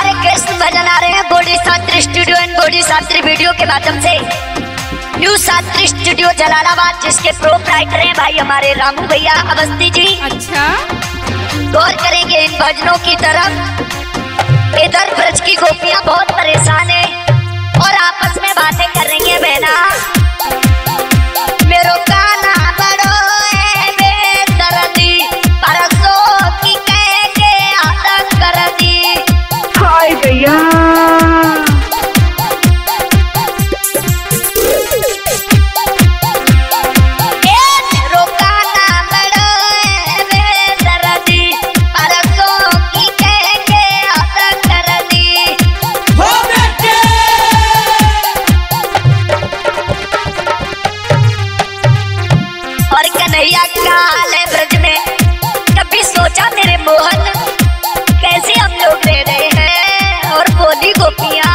हमारे कृष्ण भजन आ रहे हैं गोडी शास्त्री स्टूडियो एंड गोडी शास्त्री वीडियो के माध्यम से। न्यू शास्त्री स्टूडियो जलालाबाद, जिसके प्रोप्राइटर हैं भाई हमारे रामू भैया अवस्थी जी। अच्छा, गौर करेंगे इन भजनों की तरफ। इधर ब्रज की गोपियां बहुत परेशान है और आपस में बातें कर रही है। बहना मेरो काना बड़ो है बेदर्दी, परसों की कह के आदत कर दी। हाय भैया काल है ब्रज में, कभी सोचा मेरे मोहन कैसे हम लोग रह रहे हैं। और बोली गोपियां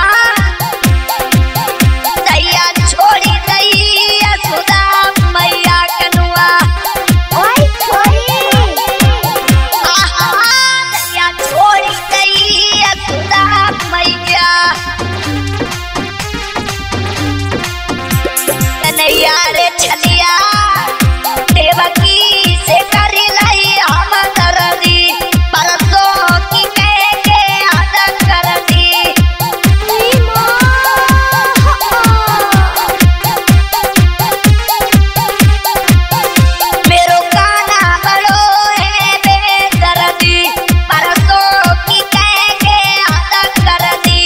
दैया छोड़ी दैया सुधा मैया कनुआ, दैया छोड़ी दैया सुधा मैया कन्हैया रे छलिया देवकी से करी लाई हम दर्दी, परसों की कह के आदत कर दी। मेरो काना बड़ो है बेदर्दी, परसों की कह के आदत कर दी।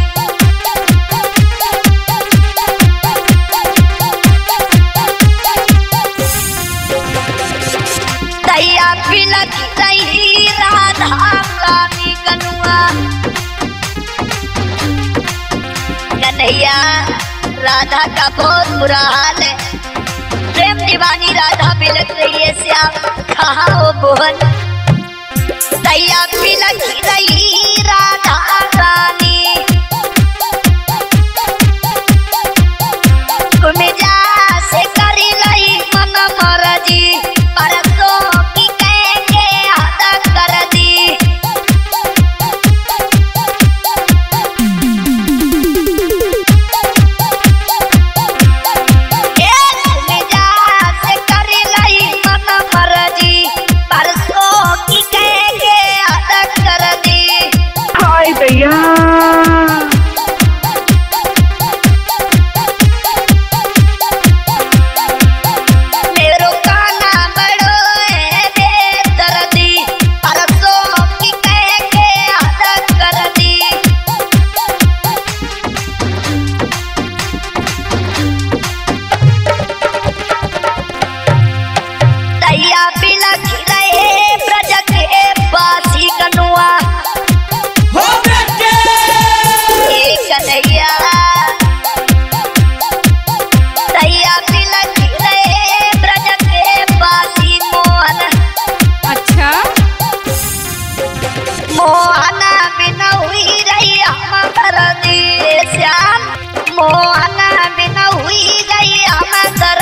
दैया बिलख रही राधा रानी कनुआ, कन्हैया राधा का बहुत बुरा हाल है। प्रेम दीवानी राधा बिलख रही है, श्याम कहाँ हो मोहन। दैया बिलख रही राधा रानी, तुम जा से करी लाई मन मरजी, परसों की कह के आदत कर दी। तुम जा से करी लाई मन मरजी, परसों की कह के आदत कर दी। हाय भैया मेरो काना बड़ो है बेदर्दी, परसों की कह के आदत कर दी। दैया बिलख रहे ब्रज के बासी कनुआ, कन्हैया दैया बिलख रहे ब्रज के बासी मोहन। अच्छा, मोहन बिना हुई रही हम दर्दी, श्याम मोहन बिना हुई रही हम